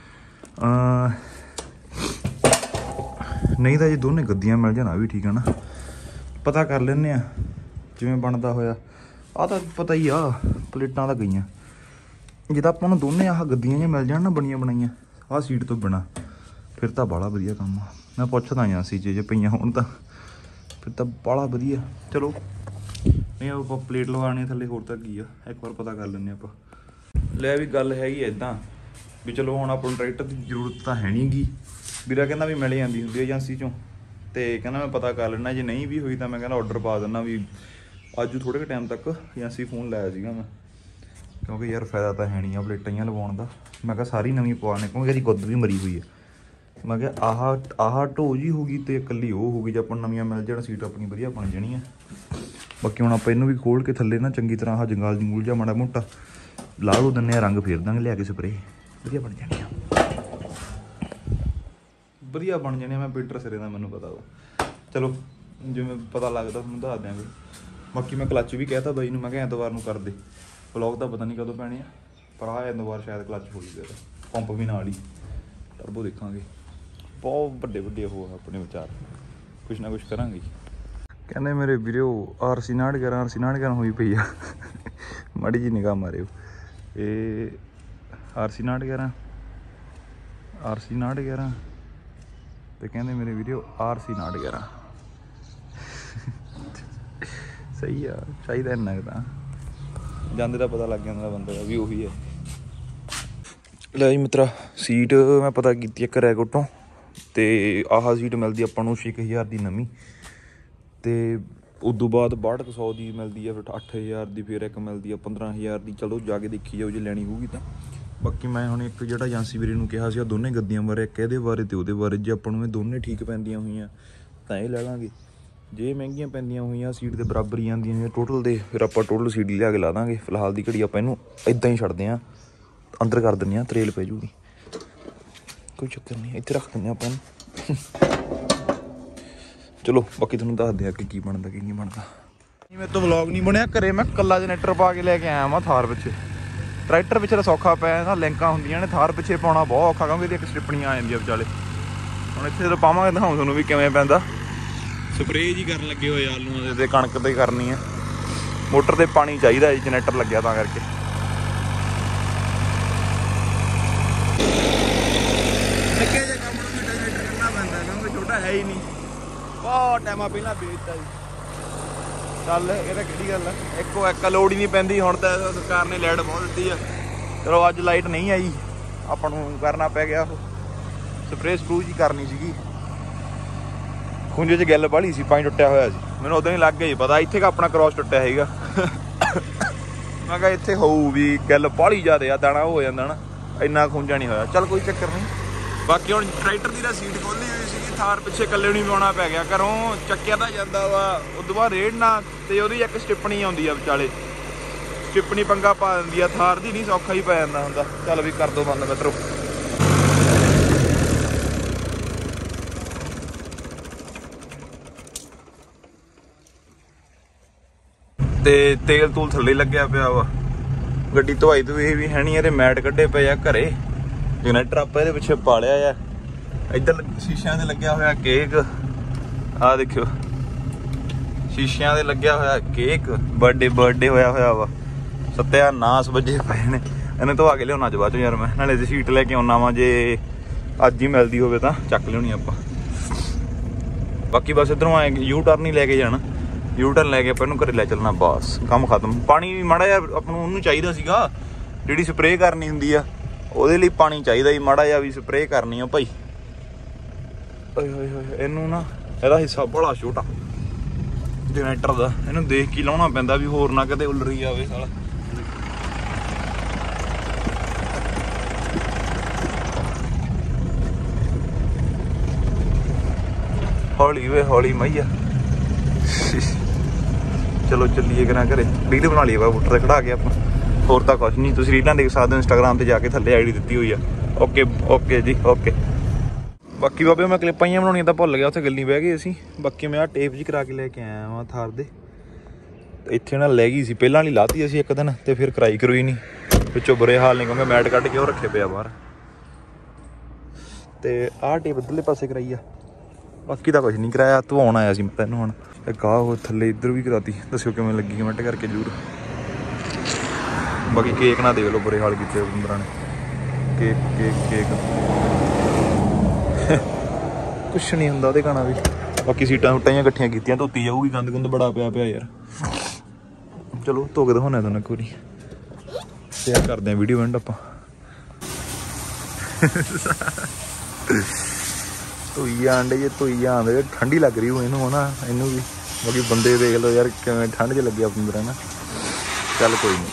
ਨਹੀਂ ਤਾਂ ਜੇ ਦੋਨੇ ਗੱਦੀਆਂ ਮਿਲ ਜਾਣ ਆ ਵੀ ਠੀਕ ਆ ਨਾ। ਪਤਾ ਕਰ ਲੈਂਦੇ ਆ ਜਿਵੇਂ ਬਣਦਾ ਹੋਇਆ। ਆਹ ਤਾਂ ਪਤਾ ਹੀ ਆ, ਪਲੇਟਾਂ ਤਾਂ ਗਈਆਂ। ਜੇ ਤਾਂ ਆਪਾਂ ਨੂੰ ਦੋਨੇ ਆਹ ਗੱਦੀਆਂ ਜਿਹੀਆਂ ਮਿਲ ਜਾਣ ਨਾ ਬਣੀਆਂ ਬਣਾਈਆਂ, ਆਹ ਸੀਟ ਤੋਂ ਬਿਨਾਂ, ਫਿਰ ਤਾਂ ਬਾਹਲਾ ਵਧੀਆ ਕੰਮ ਆ। ਮੈਂ ਪੁੱਛਦਾ ਹਾਂ ਸੀ ਜੇ ਜੇ ਪਈਆਂ ਹੋਣ ਤਾਂ ਫਿਰ ਤਾਂ ਬਾਹਲਾ ਵਧੀਆ। ਚਲੋ ਨਹੀਂ ਆਪਾਂ ਪਲੇਟ ਲਗਾਉਣੀ ਥੱਲੇ, ਹੋਰ ਤਾਂ ਕੀ ਆ, ਇੱਕ ਵਾਰ ਪਤਾ ਕਰ ਲੈਂਦੇ ਆਪਾਂ। ਲੈ ਵੀ ਗੱਲ ਹੈਗੀ ਇੱਦਾਂ ਵੀ ਚਲੋ ਹੁਣ ਆਪਾਂ ਨੂੰ ਟਰੈਕਟਰ ਦੀ ਜ਼ਰੂਰਤ ਤਾਂ ਹੈ ਨਹੀਂ ਗੀ। ਵੀਰਾ ਕਹਿੰਦਾ ਵੀ ਮਿਲ ਜਾਂਦੀ ਹੁੰਦੀ ਏਜੰਸੀ 'ਚੋਂ, ਅਤੇ ਕਹਿੰਦਾ ਮੈਂ ਪਤਾ ਕਰ ਲੈਣਾ, ਜੇ ਨਹੀਂ ਵੀ ਹੋਈ ਤਾਂ ਮੈਂ ਕਹਿੰਦਾ ਔਡਰ ਪਾ ਦਿੰਦਾ ਵੀ ਅੱਜ ਥੋੜ੍ਹੇ ਕੁ ਟਾਈਮ ਤੱਕ। ਏਜੰਸੀ ਫੋਨ ਲਾਇਆ ਸੀਗਾ ਮੈਂ, ਕਿਉਂਕਿ ਯਾਰ ਫਾਇਦਾ ਤਾਂ ਹੈ ਨਹੀਂ ਆ ਪਲੇਟਾਂ ਜਿਹੀਆਂ ਲਵਾਉਣ ਦਾ। ਮੈਂ ਕਿਹਾ ਸਾਰੀ ਨਵੀਂ ਪਵਾਉਣੇ, ਕਿਉਂਕਿ ਇਹਦੀ ਗੁੱਦ ਵੀ ਮਰੀ ਹੋਈ ਹੈ। ਮੈਂ ਕਿਹਾ ਆਹ ਆਹ ਢੋ ਜੀ ਹੋ ਗਈ ਅਤੇ ਇਕੱਲੀ ਉਹ ਹੋ ਗਈ। ਜੇ ਆਪਾਂ ਨੂੰ ਨਵੀਆਂ ਮਿਲ ਜਾਣ, ਸੀਟ ਆਪਣੀ ਵਧੀਆ ਬਣ ਜਾਣੀ ਆ। ਬਾਕੀ ਹੁਣ ਆਪਾਂ ਇਹਨੂੰ ਵੀ ਖੋਲ੍ਹ ਕੇ ਥੱਲੇ ਨਾ ਚੰਗੀ ਤਰ੍ਹਾਂ ਆਹ ਜੰਗਾਲ ਜੰਗੂਲ ਜਿਹਾ ਮਾੜਾ ਮੋਟਾ ਲਾ ਦੋ ਦਿੰਦੇ ਹਾਂ, ਰੰਗ ਫੇਰ ਦਾਂਗੇ ਲਿਆ ਕੇ ਸਪਰੇ, ਵਧੀਆ ਬਣ ਜਾਣੀ ਆ। ਵਧੀਆ ਬਣ ਜਾਣੇ। ਮੈਂ ਪੀਟਰ ਸਿਰੇ ਦਾ ਮੈਨੂੰ ਪਤਾ ਵਾ। ਚਲੋ ਜਿਵੇਂ ਪਤਾ ਲੱਗਦਾ ਤੁਹਾਨੂੰ ਦੱਸ ਦਿਆਂਗੇ। ਬਾਕੀ ਮੈਂ ਕਲੱਚ ਵੀ ਕਹਿਤਾ ਬਾਈ ਨੂੰ, ਮੈਂ ਕਿਹਾ ਐਤਵਾਰ ਨੂੰ ਕਰ ਦੇ ਵਲੌਗ। ਤਾਂ ਪਤਾ ਨਹੀਂ ਕਦੋਂ ਪੈਣੇ ਆ, ਪਰ ਆਹ ਐਤਵਾਰ ਸ਼ਾਇਦ ਕਲੱਚ ਹੋ ਜੂਗਾ। ਪੰਪ ਵੀ ਨਾਲ ਹੀ, ਟਰਬੋ ਦੇਖਾਂਗੇ। ਬਹੁਤ ਵੱਡੇ ਵੱਡੇ ਉਹ ਆਪਣੇ ਵਿਚਾਰ, ਕੁਛ ਨਾ ਕੁਛ ਕਰਾਂਗੇ। ਕਹਿੰਦੇ ਮੇਰੇ ਵੀਰੇ ਆਰ ਸੀ ਨਾੜ ਗਿਆਰਾਂ ਆਰ ਸੀ ਨਾੜ ਗਿਆਰਾਂ ਹੋਈ ਪਈ ਆ। ਮਾੜੀ ਜੀ ਨਿਗਾਹ ਮਾਰਿਓ। ਇਹ ਆਰ ਸੀ ਨਾੜ ਗਿਆਰਾਂ ਆਰ ਸੀ ਨਾੜ ਗਿਆਰਾਂ ਤੇ ਕਹਿੰਦੇ ਮੇਰੇ ਵੀਡੀਓ ਆਰ ਸੀ ਨਾੜ ਗਿਆਰਾਂ। ਸਹੀ ਆ, ਚਾਹੀਦਾ ਇੰਨਾ ਕੁ ਤਾਂ ਜਾਂਦੇ ਦਾ ਪਤਾ ਲੱਗ ਜਾਂਦਾ ਬੰਦੇ ਦਾ ਵੀ ਉਹੀ ਹੈ। ਲੈ ਜੀ ਮਿੱਤਰਾ, ਸੀਟ ਮੈਂ ਪਤਾ ਕੀਤੀ ਇੱਕ ਰੈਕੋਟ ਤੋਂ, ਤੇ ਆਹ ਸੀਟ ਮਿਲਦੀ ਆਪਾਂ ਨੂੰ ਛੇ ਕੁ ਹਜ਼ਾਰ ਦੀ ਨਵੀਂ, ਤੇ ਉਦੋਂ ਬਾਅਦ ਬਾਹਠ ਕੁ ਸੌ ਦੀ ਮਿਲਦੀ ਆ, ਫਿਰ ਅੱਠ ਹਜ਼ਾਰ ਦੀ, ਫਿਰ ਇੱਕ ਮਿਲਦੀ ਆ ਪੰਦਰਾਂ ਹਜ਼ਾਰ ਦੀ। ਚਲੋ ਜਾ ਕੇ ਦੇਖੀ ਜਾਓ ਜੇ ਲੈਣੀ ਹੋਊਗੀ ਤਾਂ। ਬਾਕੀ ਮੈਂ ਹੁਣ ਇੱਕ ਜਿਹੜਾ ਏਜੰਸੀ ਵੀਰੇ ਨੂੰ ਕਿਹਾ ਸੀ ਆ ਦੋਨੇ ਗੱਦੀਆਂ ਬਾਰੇ, ਇੱਕ ਇਹਦੇ ਬਾਰੇ ਤੇ ਉਹਦੇ ਬਾਰੇ, ਜੇ ਆਪਾਂ ਨੂੰ ਇਹ ਦੋਨੇ ਠੀਕ ਪੈਂਦੀਆਂ ਹੋਈਆਂ ਤਾਂ ਇਹ ਲੈ ਲਾਂਗੇ। ਜੇ ਮਹਿੰਗੀਆਂ ਪੈਂਦੀਆਂ ਹੋਈਆਂ ਸੀਟ ਦੇ ਬਰਾਬਰ ਹੀ ਆਉਂਦੀਆਂ ਨੇ ਟੋਟਲ ਦੇ, ਫਿਰ ਆਪਾਂ ਟੋਟਲ ਸੀਟ ਲਿਆ ਕੇ ਲਾ ਦਾਂਗੇ। ਫਿਲਹਾਲ ਦੀ ਘੜੀ ਆਪਾਂ ਇਹਨੂੰ ਇੱਦਾਂ ਹੀ ਛੱਡਦੇ ਹਾਂ, ਅੰਦਰ ਕਰ ਦਿੰਦੇ ਹਾਂ, ਤਰੇਲ ਪੈ ਜੂਗੀ, ਕੋਈ ਚੱਕਰ ਨਹੀਂ। ਇੱਥੇ ਰੱਖ ਦਿੰਦੇ ਆਪਾਂ ਇਹਨੂੰ। ਚਲੋ ਬਾਕੀ ਤੁਹਾਨੂੰ ਦੱਸਦੇ ਆ ਕਿ ਕੀ ਬਣਦਾ ਕੀ ਨਹੀਂ ਬਣਦਾ। ਮੇਰੇ ਤੋਂ ਵਲੌਗ ਨਹੀਂ ਬਣਿਆ ਘਰੇ, ਮੈਂ ਕੱਲਾ ਜਨਰੇਟਰ ਪਾ ਕੇ ਲੈ ਕੇ ਆਇਆ ਵਾਂ ਥਾਰ ਪਿੱਛੇ। ਟਰੈਕਟਰ ਪਿੱਛੇ ਤਾਂ ਸੌਖਾ ਪਿਆ ਨਾ, ਲਿੰਕਾਂ ਹੁੰਦੀਆਂ ਨੇ। ਥਾਰ ਪਿੱਛੇ ਪਾਉਣਾ ਬਹੁਤ ਔਖਾ, ਕਿਉਂਕਿ ਇਹਦੀ ਇੱਕ ਸਟਿੱਪਣੀ ਆ ਜਾਂਦੀ ਆ ਵਿਚਾਲੇ। ਹੁਣ ਇੱਥੇ ਜਦੋਂ ਪਾਵਾਂਗੇ ਦਿਖਾਉਂ ਤੁਹਾਨੂੰ ਵੀ ਕਿਵੇਂ ਪੈਂਦਾ। ਸਪਰੇਅ ਜੀ ਕਰਨ ਲੱਗੇ ਹੋਏ ਆਲੂਆਂ ਦੇ ਤੇ ਕਣਕ ਤੇ ਕਰਨੀ ਆ। ਮੋਟਰ ਤੇ ਪਾਣੀ ਚਾਹੀਦਾ ਜੀ, ਜਨਰੇਟਰ ਲੱਗਿਆ ਤਾਂ ਕਰਕੇ। ਨਿੱਕੇ ਜਿਹੇ ਕੰਮ ਨੂੰ ਜਨਰੇਟਰ ਕਰਨਾ ਪੈਂਦਾ, ਕਿਉਂਕਿ ਛੋਟਾ ਹੈ ਹੀ ਨਹੀਂ। ਬਹੁਤ ਟਾਈਮਾਂ ਪਹਿਲਾਂ ਵੇਚਤਾ ਜੀ। ਚੱਲ ਇਹਦਾ ਕਿਹੜੀ ਗੱਲ ਆ, ਇੱਕੋ ਇੱਕ ਲੋੜ ਹੀ ਨਹੀਂ ਪੈਂਦੀ। ਹੁਣ ਤਾਂ ਸਰਕਾਰ ਨੇ ਲਾਈਟ ਬਹੁਤ ਦਿੱਤੀ ਆ। ਚਲੋ ਅੱਜ ਲਾਈਟ ਨਹੀਂ ਆਈ, ਆਪਾਂ ਨੂੰ ਕਰਨਾ ਪੈ ਗਿਆ ਉਹ ਸਪਰੇਅ ਸਪਰੂ ਜੀ ਕਰਨੀ ਸੀਗੀ। ਖੁੰਝੇ 'ਚ ਗਿੱਲ ਬਾਹਲੀ ਸੀ, ਪਾਣੀ ਟੁੱਟਿਆ ਹੋਇਆ ਸੀ। ਮੈਨੂੰ ਉਦੋਂ ਹੀ ਲੱਗ ਗਿਆ ਜੀ ਪਤਾ, ਇੱਥੇ ਆਪਣਾ ਕ੍ਰੋਸ ਟੁੱਟਿਆ ਸੀਗਾ। ਮੈਂ ਕਿਹਾ ਇੱਥੇ ਹੋਊ ਵੀ ਗਿੱਲ ਬਾਹਲੀ ਜ਼ਿਆਦਾ ਆ, ਦਾਣਾ ਹੋ ਜਾਂਦਾ ਨਾ, ਇੰਨਾ ਖੁੰਝਾ ਨਹੀਂ ਹੋਇਆ। ਚੱਲ ਕੋਈ ਚੱਕਰ ਨਹੀਂ। ਬਾਕੀ ਹੁਣ ਟਰੈਕਟਰ ਦੀ ਤਾਂ ਸੀਟ ਖੋਲ੍ਹੀ ਹੋਈ ਸੀਗੀ, ਥਾਰ ਪਿੱਛੇ ਇਕੱਲੇ ਨੂੰ ਹੀ ਪਾਉਣਾ ਪੈ ਗਿਆ। ਘਰੋਂ ਚੱਕਿਆ ਤਾਂ ਜਾਂਦਾ ਵਾ, ਉਦੋਂ ਬਾਅਦ ਰੇੜਨਾ ਤੇ ਉਹਦੀ ਇੱਕ ਸਟਿੱਪਣੀ ਆਉਂਦੀ ਆ ਵਿਚਾਲੇ, ਸਟਿੱਪਣੀ ਪੰਗਾ ਪਾ ਦਿੰਦੀ ਆ। ਥਾਰ ਦੀ ਨਹੀਂ ਸੌਖਾ ਹੀ ਪੈ ਜਾਂਦਾ ਹੁੰਦਾ। ਚੱਲ ਵੀ ਕਰ ਦੋ ਬੰਦ ਮਿੱਤਰੋ। ਤੇ ਤੇਲ ਤੂਲ ਥੱਲੇ ਲੱਗਿਆ ਪਿਆ ਵਾ, ਗੱਡੀ ਧਵਾਈ ਧੂਈ ਵੀ ਹੈ ਨਹੀਂ। ਇਹਦੇ ਮੈਟ ਕੱਢੇ ਪਏ ਆ ਘਰੇ, ਜਨਰੇਟਰ ਆਪਾਂ ਇਹਦੇ ਪਿੱਛੇ ਪਾ ਲਿਆ ਆ। ਇੱਧਰ ਸ਼ੀਸ਼ਿਆਂ ਦੇ ਲੱਗਿਆ ਹੋਇਆ ਕੇਕ, ਆਹ ਦੇਖਿਓ ਸ਼ੀਸ਼ਿਆਂ ਦੇ ਲੱਗਿਆ ਹੋਇਆ ਕੇਕ। ਬਰਥਡੇ ਬਰਥਡੇ ਹੋਇਆ ਹੋਇਆ ਵਾ। ਸੱਤਿਆ ਨਾਸ ਵੱਜੇ ਪਏ ਨੇ। ਇਹਨੇ ਧਵਾ ਕੇ ਲਿਆਉਣਾ ਅੱਜ ਬਾਅਦ ਚੋਂ ਯਾਰ ਮੈਂ, ਨਾਲੇ ਦੀ ਸੀਟ ਲੈ ਕੇ ਆਉਣਾ ਵਾ। ਜੇ ਅੱਜ ਹੀ ਮਿਲਦੀ ਹੋਵੇ ਤਾਂ ਚੱਕ ਲਿਆਉਣੀ ਆਪਾਂ। ਬਾਕੀ ਬਸ ਇੱਧਰੋਂ ਆਏ ਯੂ ਟਰਨ ਹੀ ਲੈ ਕੇ ਜਾਣਾ, ਯੂ ਟਰਨ ਲੈ ਕੇ ਆਪਾਂ ਇਹਨੂੰ ਘਰੇ ਲੈ ਚੱਲਣਾ, ਬਸ ਕੰਮ ਖਤਮ। ਪਾਣੀ ਮਾੜਾ ਜਿਹਾ ਆਪਾਂ ਨੂੰ ਉਹਨੂੰ ਚਾਹੀਦਾ ਸੀਗਾ, ਜਿਹੜੀ ਸਪਰੇਅ ਕਰਨੀ ਹੁੰਦੀ ਆ ਉਹਦੇ ਲਈ ਪਾਣੀ ਚਾਹੀਦਾ ਸੀ ਮਾੜਾ ਜਿਹਾ, ਵੀ ਸਪਰੇਅ ਕਰਨੀ ਆ ਭਾਈ। ਓਏ ਹੋਏ ਹੋਏ, ਇਹਨੂੰ ਨਾ ਇਹਦਾ ਹਿੱਸਾ ਬੜਾ ਛੋਟਾ ਜਨਰੇਟਰ ਦਾ, ਇਹਨੂੰ ਦੇਖ ਕੇ ਲਾਉਣਾ ਪੈਂਦਾ ਵੀ ਹੋਰ ਨਾ ਕਦੇ ਉਲਰੀ ਜਾਵੇ ਸਾਲਾ। ਹੌਲੀ ਵੇ ਹੌਲੀ ਮਈਆ। ਚਲੋ ਚੱਲੀਏ ਕਰਾਂ ਘਰੇ, ਰੀਲ ਬਣਾ ਲਈਏ ਵਾ ਬੁੱਟਰ ਤੇ ਖੜਾ ਕੇ ਆਪਾਂ। ਹੋਰ ਤਾਂ ਕੁਛ ਨਹੀਂ, ਤੁਸੀਂ ਰੀਲਾਂ ਦੇਖ ਸਕਦੇ ਹੋ ਇੰਸਟਾਗ੍ਰਾਮ ਤੇ ਜਾ ਕੇ, ਥੱਲੇ ਆਈ ਡੀ ਦਿੱਤੀ ਹੋਈ ਆ। ਓਕੇ ਓਕੇ ਜੀ ਓਕੇ। ਬਾਕੀ ਬਾਬੇ ਮੈਂ ਕਲਿੱਪਾਂ ਜਿਹੀਆਂ ਬਣਾਉਣੀਆਂ ਤਾਂ ਭੁੱਲ ਗਿਆ, ਉੱਥੇ ਗੱਲੀ ਬਹਿ ਗਏ ਅਸੀਂ। ਬਾਕੀ ਮੈਂ ਆਹ ਟੇਪ ਜੀ ਕਰਾ ਕੇ ਲੈ ਕੇ ਆਇਆ ਵਾਂ ਥਾਰ ਦੇ। ਇੱਥੇ ਨਾ ਲੈ ਗਈ ਸੀ ਪਹਿਲਾਂ ਵਾਲੀ, ਲਾਤੀ ਅਸੀਂ ਇੱਕ ਦਿਨ ਤੇ ਫਿਰ ਕਰਾਈ ਕਰੂਈ ਨਹੀਂ, ਵਿੱਚੋਂ ਬੁਰੇ ਹਾਲ ਨਹੀਂ, ਕਿਉਂਕਿ ਮੈਟ ਕੱਢ ਕੇ ਉਹ ਰੱਖੇ ਪਿਆ ਬਾਹਰ। ਤੇ ਆਹ ਟੇਪ ਇੱਧਰਲੇ ਪਾਸੇ ਕਰਾਈ ਆ, ਬਾਕੀ ਤਾਂ ਕੁਛ ਨਹੀਂ ਕਰਾਇਆ। ਧਵਾਉਣ ਆਇਆ ਸੀ ਮੈਂ ਤੈਨੂੰ ਹੁਣ। ਇੱਕ ਆਹ ਉਹ ਥੱਲੇ ਇੱਧਰ ਵੀ ਕਰਾਤੀ, ਦੱਸਿਓ ਕਿਵੇਂ ਲੱਗੀ ਕਮੈਂਟ ਕਰਕੇ ਜ਼ਰੂਰ। ਬਾਕੀ ਕੇਕ ਨਾ ਦੇਖ ਲਓ, ਬੁਰੇ ਹਾਲ ਕੀਤੇ ਬੰਦਰਾਂ ਨੇ। ਕੇਕ ਕੇਕ ਕੇਕ ਕੁਛ ਨਹੀਂ ਹੁੰਦਾ ਉਹਦੇ ਖਾਣਾ ਵੀ। ਬਾਕੀ ਸੀਟਾਂ ਸੂਟਾਂ ਜਿਹੀਆਂ ਇਕੱਠੀਆਂ ਕੀਤੀਆਂ, ਧੋਤੀ ਜਾਊਗੀ, ਗੰਦ ਗੁੰਦ ਬੜਾ ਪਿਆ ਪਿਆ ਯਾਰ। ਚਲੋ ਧੋ ਕੇ ਦਿਖਾਉਂਦੇ ਤੁਹਾਨੂੰ ਇੱਕ ਵਾਰੀ, ਸ਼ੇਅਰ ਕਰਦੇ ਹਾਂ ਵੀਡੀਓ ਐਂਡ ਆਪਾਂ। ਧੋਈ ਆਂਡੇ ਜੇ ਧੋਈ ਆਂਦੇ, ਠੰਡੀ ਲੱਗ ਰਹੀ ਹੋ ਇਹਨੂੰ ਨਾ, ਇਹਨੂੰ ਵੀ। ਬਾਕੀ ਬੰਦੇ ਦੇਖ ਲਓ ਯਾਰ ਕਿਵੇਂ ਠੰਡ 'ਚ ਲੱਗਿਆ ਬੰਦਰਾਂ ਨਾ। ਚੱਲ ਕੋਈ ਨਹੀਂ।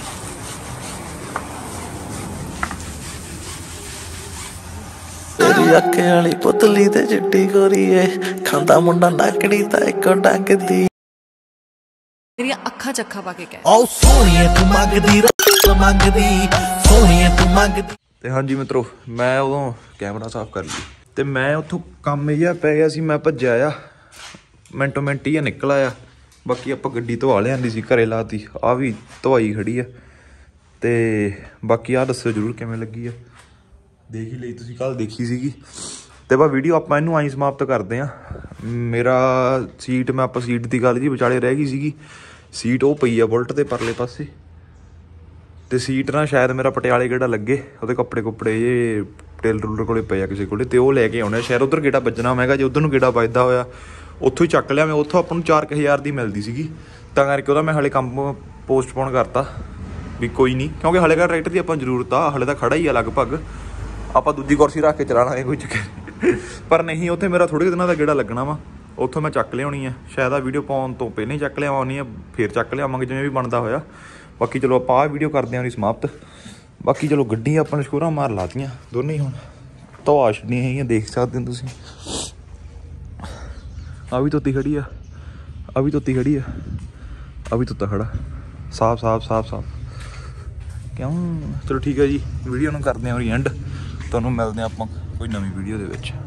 ਤੇਰੀ ਅੱਖ ਵਾਲੀ ਪੁਤਲੀ ਤੇ ਚਿੱਟੀ ਗੋਰੀਏ, ਖਾਂਦਾ ਮੁੰਡਾ ਨਾਕੜੀ ਤਾਂ ਇੱਕੋ ਡੰਗਦੀ। ਮੇਰੀਆਂ ਅੱਖਾਂ ਚ ਅੱਖਾਂ ਪਾ ਕੇ ਕਹਿ, ਓ ਸੋਹਣੀਏ ਤੂੰ ਮੰਗਦੀ ਰੱਬ ਮੰਗਦੀ, ਸੋਹਣੀਏ ਤੂੰ ਮੰਗਦੀ। ਤੇ ਹਾਂਜੀ ਮਿੱਤਰੋ, ਮੈਂ ਉਦੋਂ ਕੈਮਰਾ ਸਾਫ਼ ਕਰ ਲਈ ਤੇ ਮੈਂ ਉੱਥੋਂ ਕੰਮ ਜਿਹਾ ਪੈ ਗਿਆ ਸੀ, ਮੈਂ ਭੱਜਿਆ ਆ, ਮਿੰਟੋ ਮਿੰਟ ਹੀ ਨਿਕਲ ਆਇਆ। ਬਾਕੀ ਆਪਾਂ ਗੱਡੀ ਧਵਾ ਲਿਆਂਦੀ ਸੀ, ਘਰੇ ਲਾਤੀ, ਆਹ ਵੀ ਧਵਾਈ ਖੜੀ ਆ। ਤੇ ਬਾਕੀ ਆਹ ਦੱਸਿਓ ਜ਼ਰੂਰ ਕਿਵੇਂ ਲੱਗੀ ਆ, ਦੇਖ ਹੀ ਲਈ ਤੁਸੀਂ, ਕੱਲ੍ਹ ਦੇਖੀ ਸੀਗੀ। ਤੇ ਬਾ ਵੀਡੀਓ ਆਪਾਂ ਇਹਨੂੰ ਆਈ ਸਮਾਪਤ ਕਰਦੇ ਹਾਂ। ਮੇਰਾ ਸੀਟ, ਮੈਂ ਆਪਾਂ ਸੀਟ ਦੀ ਗੱਲ ਜੀ ਵਿਚਾਲੇ ਰਹਿ ਗਈ ਸੀਗੀ, ਸੀਟ ਉਹ ਪਈ ਆ ਬੁਲਟ ਦੇ ਪਰਲੇ ਪਾਸੇ। ਤੇ ਸੀਟ ਨਾ ਸ਼ਾਇਦ ਮੇਰਾ ਪਟਿਆਲੇ ਗੇੜਾ ਲੱਗੇ, ਉਹਦੇ ਕੱਪੜੇ ਕੁੱਪੜੇ ਜੇ ਟੇਲਰ ਟੂਲਰ ਕੋਲੇ ਪਏ ਆ ਕਿਸੇ ਕੋਲੇ, ਤੇ ਉਹ ਲੈ ਕੇ ਆਉਣੇ ਸ਼ਾਇਦ। ਉੱਧਰ ਗੇੜਾ ਵੱਜਣਾ, ਮੈਂ ਕਿਹਾ ਜੇ ਉੱਧਰ ਨੂੰ ਗੇੜਾ ਵੱਜਦਾ ਹੋਇਆ ਉੱਥੋਂ ਹੀ ਚੱਕ ਲਿਆ ਮੈਂ। ਉੱਥੋਂ ਆਪਾਂ ਨੂੰ ਚਾਰ ਕੁ ਹਜ਼ਾਰ ਦੀ ਮਿਲਦੀ ਸੀਗੀ, ਤਾਂ ਕਰਕੇ ਉਹਦਾ ਮੈਂ ਹਾਲੇ ਕੰਮ ਪੋਸਟਪੋਨ ਕਰਤਾ ਵੀ ਕੋਈ ਨਹੀਂ, ਕਿਉਂਕਿ ਹਾਲੇ ਦਾ ਟਰੈਕਟਰ ਦੀ ਆਪਾਂ ਜ਼ਰੂਰਤ ਆ, ਹਾਲੇ ਤਾਂ ਖੜਾ ਹੀ ਆ ਲਗਭਗ। ਆਪਾਂ ਦੂਜੀ ਕੁਰਸੀ ਰੱਖ ਕੇ ਚਲਾ ਲਾਂਗੇ, ਕੋਈ ਚੱਕਰ ਪਰ ਨਹੀਂ। ਉੱਥੇ ਮੇਰਾ ਥੋੜ੍ਹੇ ਦਿਨਾਂ ਦਾ ਗੇੜਾ ਲੱਗਣਾ ਵਾ, ਉੱਥੋਂ ਮੈਂ ਚੱਕ ਲਿਆਉਣੀ ਆ। ਸ਼ਾਇਦ ਆ ਵੀਡੀਓ ਪਾਉਣ ਤੋਂ ਪਹਿਲਾਂ ਹੀ ਚੱਕ ਲਿਆਉਣੀ ਆ, ਫਿਰ ਚੱਕ ਲਿਆਵਾਂਗੇ ਜਿਵੇਂ ਵੀ ਬਣਦਾ ਹੋਇਆ। ਬਾਕੀ ਚਲੋ ਆਪਾਂ ਆਹ ਵੀਡੀਓ ਕਰਦੇ ਹਾਂ ਉਹਦੀ ਸਮਾਪਤ। ਬਾਕੀ ਚਲੋ ਗੱਡੀ ਆਪਾਂ ਨੇ ਸ਼ੋਰਾਂ ਮਾਰ ਲਾਤੀਆਂ ਦੋਨੇ ਹੀ, ਹੁਣ ਧਵਾ ਛੱਡੀਆਂ ਹੈਗੀਆਂ, ਦੇਖ ਸਕਦੇ ਹੋ ਤੁਸੀਂ। ਆ ਵੀ ਧੋਤੀ ਖੜੀ ਆ, ਆ ਵੀ ਧੋਤੀ ਖੜੀ ਆ, ਆ ਵੀ ਧੋਤਾ ਖੜਾ, ਸਾਫ ਸਾਫ ਸਾਫ ਸਾਫ ਕਿਉਂ। ਚਲੋ ਠੀਕ ਹੈ ਜੀ, ਵੀਡੀਓ ਨੂੰ ਕਰਦੇ ਹਾਂ ਐਂਡ। ਤੁਹਾਨੂੰ ਮਿਲਦੇ ਹਾਂ ਆਪਾਂ ਕੋਈ ਨਵੀਂ ਵੀਡੀਓ ਦੇ ਵਿੱਚ।